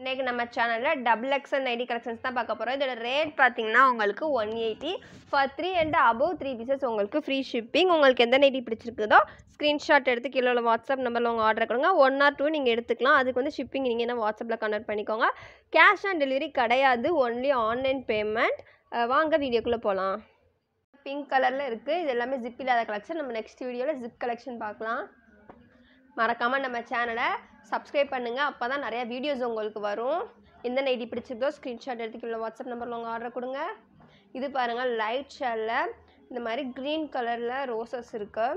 இன்னைக்கு நம்ம சேனல்ல டபுள் எக்ஸல் நைட்டி கலெக்ஷன்ஸ் தான் பார்க்க போறோம். இதோட ரேட் பாத்தீங்கன்னா உங்களுக்கு 180 for 3 and above 3 pieces உங்களுக்கு ஃப்ரீ ஷிப்பிங். உங்களுக்கு எந்த நைட்டி பிடிச்சிருக்குதோ ஸ்கிரீன்ஷாட் எடுத்து கீழே உள்ள வாட்ஸ்அப் நம்பர்ல உங்க ஆர்டர் கொடுங்க. 1 or 2 நீங்க எடுத்துக்கலாம். அதுக்கு வந்து ஷிப்பிங் நீங்க என்ன வாட்ஸ்அப்ல கன்வெர்ட் பண்ணிக்கோங்க. கேஷ் ஆன் டெலிவரி கிடையாது, ஒன்லி ஆன்லைன் பேமெண்ட். வாங்க வீடியோக்குள்ள போலாம். பிங்க் கலர்ல இருக்கு. இது எல்லாமே ஜிப் இல்லாத கலெக்ஷன். நம்ம நெக்ஸ்ட் வீடியோல ஜிப் கலெக்ஷன் பார்க்கலாம். மறக்காம நம்ம சேனலை சப்ஸ்கிரைப் பண்ணுங்க, அப்பதான் நிறைய வீடியோஸ் உங்களுக்கு வரும். எந்த நைட்டி பிடிச்சிருக்கோ ஸ்கிரீன்ஷாட் எடுத்துக்கிற வாட்ஸ்அப் நம்பர்ல உங்க ஆர்டர் கொடுங்க. இது பாருங்க, லைட் ஷேட்ல இந்த மாதிரி கிரீன் கலர்ல ரோசஸ் இருக்கு.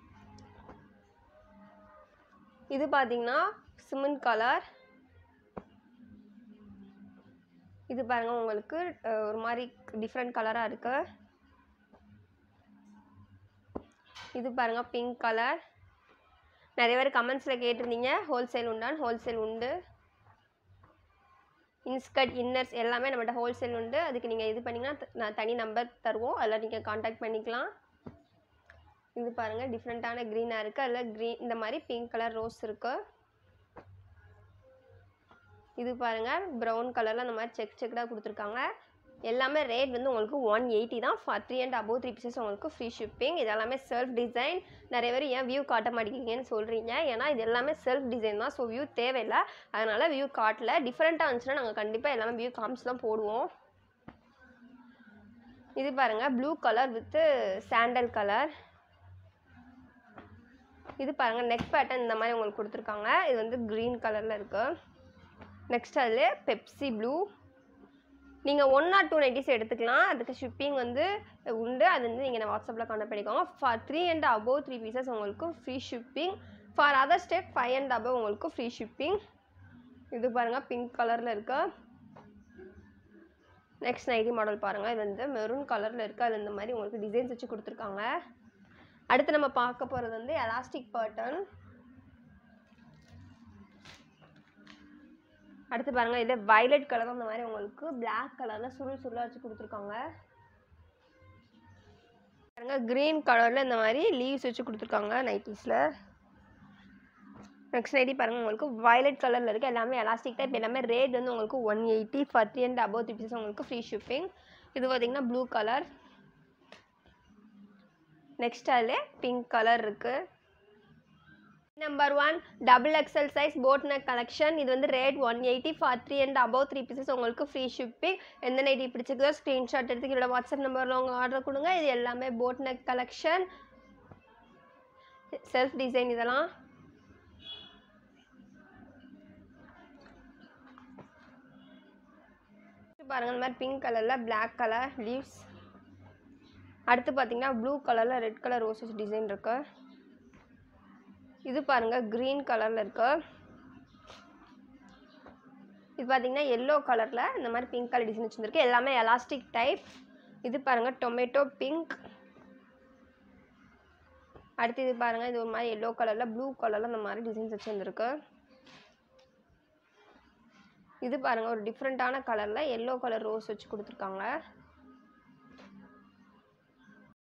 இது பாத்தீங்கன்னா சிமெண்ட் கலர். இது பாருங்க, உங்களுக்கு ஒரு மாதிரி டிஃப்ரெண்ட் கலரா இருக்கு. இது பாருங்க பிங்க் கலர். நிறைய பேர் கமெண்ட்ஸில் கேட்டிருந்தீங்க ஹோல்சேல் உண்டான்னு. ஹோல்சேல் உண்டு. இன்ஸ்கர்ட் இன்னர்ஸ் எல்லாமே நம்மகிட்ட ஹோல்சேல் உண்டு. அதுக்கு நீங்கள் இது பண்ணிங்கன்னா நான் தனி நம்பர் தருவோம், அதில் நீங்கள் காண்டாக்ட் பண்ணிக்கலாம். இது பாருங்கள், டிஃப்ரெண்ட்டான க்ரீனாக இருக்குது. அதில் க்ரீன் இந்த மாதிரி பிங்க் கலர் ரோஸ் இருக்குது. இது பாருங்கள், ப்ரௌன் கலரில் அந்த மாதிரி செக்டாக கொடுத்துருக்காங்க. எல்லாமே ரேட் வந்து உங்களுக்கு 180 தான். ஃபார் 3 and above 3 pieces உங்களுக்கு ஃப்ரீ ஷிப்பிங். இது எல்லாமே செல்ஃப் டிசைன். நிறைய பேர் ஏன் வியூ காட்ட மாட்டேங்கிறீங்கன்னு சொல்கிறீங்க. ஏன்னா இது எல்லாமே செல்ஃப் டிசைன் தான். ஸோ வியூ தேவையில்லை, அதனால் வியூ காட்டல. டிஃப்ரெண்ட்டாக இருந்துச்சுன்னா நாங்கள் கண்டிப்பாக எல்லாமே வியூ காமிச்சு தான் போடுவோம். இது பாருங்கள், blue colour with sandal colour. இது பாருங்கள், நெக் பேட்டர்ன் இந்த மாதிரி உங்களுக்கு கொடுத்துருக்காங்க. இது வந்து க்ரீன் கலரில் இருக்குது. நெக்ஸ்ட் அதில் பெப்சி ப்ளூ. நீங்கள் 1 or 2 நைட்டிஸ் எடுத்துக்கலாம். அதுக்கு ஷிப்பிங் வந்து உண்டு. அது வந்து நீங்கள் வாட்ஸ்அப்பில் கான்டாக்ட் பண்ணிக்கோங்க. ஃபார் 3 and above 3 pieces உங்களுக்கு free shipping. For other state 5 and above உங்களுக்கு ஃப்ரீ ஷிப்பிங். இது பாருங்கள், பிங்க் கலரில் இருக்கு. நெக்ஸ்ட் நைட்டி மாடல் பாருங்கள். இது வந்து மெரூன் கலரில் இருக்குது. அது இந்த மாதிரி உங்களுக்கு டிசைன்ஸ் வச்சு கொடுத்துருக்காங்க. அடுத்து நம்ம பார்க்க போகிறது வந்து எலாஸ்டிக் பேட்டர்ன். அடுத்து பாருங்கள், இது வயலட் கலர் அந்த மாதிரி உங்களுக்கு பிளாக் கலரில் சுருளாக வச்சு கொடுத்துருக்காங்க. பாருங்கள், க்ரீன் கலரில் இந்த மாதிரி லீவ்ஸ் வச்சு கொடுத்துருக்காங்க நைட்டிஸில். நெக்ஸ்ட் நைட்டி பாருங்கள், உங்களுக்கு வயலட் கலரில் இருக்குது. எல்லாமே எலாஸ்டிக் டைப். எல்லாமே ரேட் வந்து உங்களுக்கு 180 ஃபார் 3 and above 3 pieces உங்களுக்கு ஃப்ரீ ஷிப்பிங். இது பார்த்தீங்கன்னா ப்ளூ கலர். நெக்ஸ்ட் அதில் பிங்க் கலர் இருக்குது. Number 1 double XL size boat neck collection. இது வந்து rate 180 for 3 and above 3 pieces உங்களுக்கு ஃப்ரீ ஷிப்பிங். எந்த நைட்டி பிடிச்சிருக்கோ ஸ்க்ரீன்ஷாட் எடுத்து என்னோட வாட்ஸ்அப் நம்பரில் உங்கள் ஆர்டர் கொடுங்க. இது எல்லாமே boat neck collection, self design. இதெல்லாம் பாருங்கள், இந்த மாதிரி பிங்க் கலரில் பிளாக் கலர் லீவ்ஸ். அடுத்து பார்த்தீங்கன்னா ப்ளூ கலரில் ரெட் கலர் ரோசஸ் டிசைன் இருக்கு. இது பாருங்கள், க்ரீன் கலரில் இருக்கு. இது பார்த்தீங்கன்னா எல்லோ கலரில் இந்த மாதிரி பிங்க் கலர் டிசைன் வச்சுருக்கு. எல்லாமே எலாஸ்டிக் டைப். இது பாருங்கள், டொமேட்டோ பிங்க். அடுத்து இது பாருங்கள், இது ஒரு மாதிரி எல்லோ கலரில் ப்ளூ கலரில் இந்த மாதிரி டிசைன்ஸ் வச்சுருக்கு. இது பாருங்கள், ஒரு டிஃப்ரெண்ட்டான கலரில் எல்லோ கலர் ரோஸ் வச்சு கொடுத்துருக்காங்க.